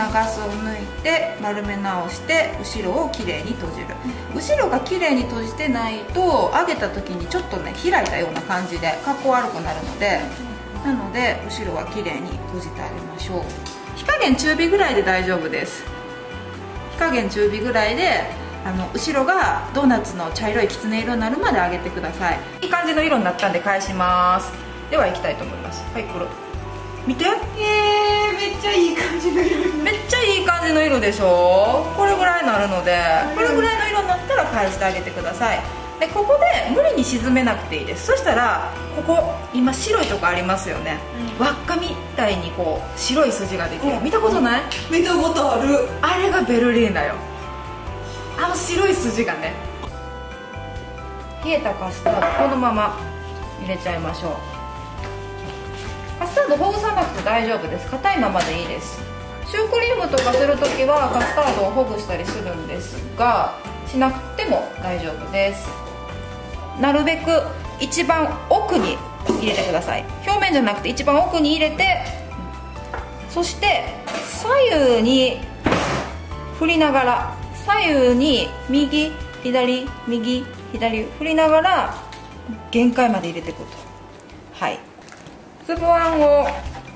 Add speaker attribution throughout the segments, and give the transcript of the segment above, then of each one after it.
Speaker 1: ガスを抜いて丸め直して後ろをきれいに閉じる。後ろがきれいに閉じてないと上げた時にちょっとね開いたような感じで格好悪くなるので、なので後ろはきれいに閉じてあげましょう。火加減中火ぐらいで大丈夫です。火加減中火ぐらいで後ろがドーナツの茶色いきつね色になるまで揚げてください。いい感じの色になったんで返します。ではいきたいと思います。はい、これ見て、めっちゃいい感じの色、めっちゃいい感じの色でしょ。これぐらいになるので、これぐらいの色になったら返してあげてください。でここで無理に沈めなくていいです。そしたらここ今白いとこありますよね、輪っかみたいにこう白い筋ができる、見たことない？
Speaker 2: 見たことある。
Speaker 1: あれがベルリーナよ。白い筋がね。冷えたカスタードこのまま入れちゃいましょう。カスタードほぐさなくて大丈夫です。硬いままでいいです。シュークリームとかするときはカスタードをほぐしたりするんですが、しなくても大丈夫です。なるべく一番奥に入れてください。表面じゃなくて一番奥に入れて、そして左右に振りながら、左右に右左右左振りながら限界まで入れていくと。はい、粒あんを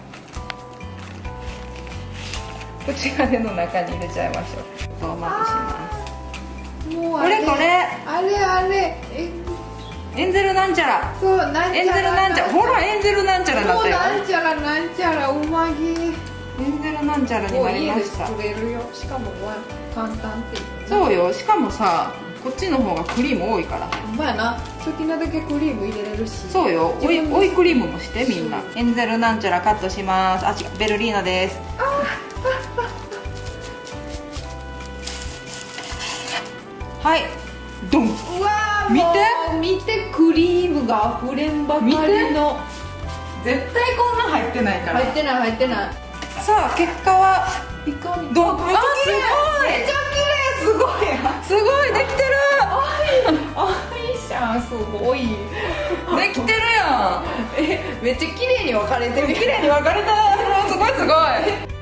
Speaker 1: 口金の中に入れちゃいましょう。そうまずします。
Speaker 2: もう
Speaker 1: これこれ
Speaker 2: あれ
Speaker 1: エンゼルなんちゃら、
Speaker 2: そうなんちゃら
Speaker 1: エンゼルなんちゃら、ほらエンゼルなんちゃらになったよ。
Speaker 2: なんちゃらなんちゃらうまぎ。
Speaker 1: エンゼルなんちゃらになりました。
Speaker 2: 作れるよ。しかも簡単っていう。
Speaker 1: そうよ。しかもさ、こっちの方がクリーム多いから。
Speaker 2: うまいな。好きなだけクリーム入れれるし。
Speaker 1: そうよ。追いクリームもしてみんな。エンゼルなんちゃらカットします。あ、違う、ベルリーナです。はい、ドン。
Speaker 2: うわー、見てクリームが溢れんばかりの。
Speaker 1: 絶対こんな入ってないから。
Speaker 2: 入ってない。
Speaker 1: さあ結果は
Speaker 2: ピカに。
Speaker 1: ドン。
Speaker 2: めっちゃ綺麗。すごい
Speaker 1: すごいできてる。
Speaker 2: いいじゃん、すごい
Speaker 1: できてるやん。
Speaker 2: めっちゃ綺麗に分かれてる。
Speaker 1: 綺麗に分かれた。すごいすごい。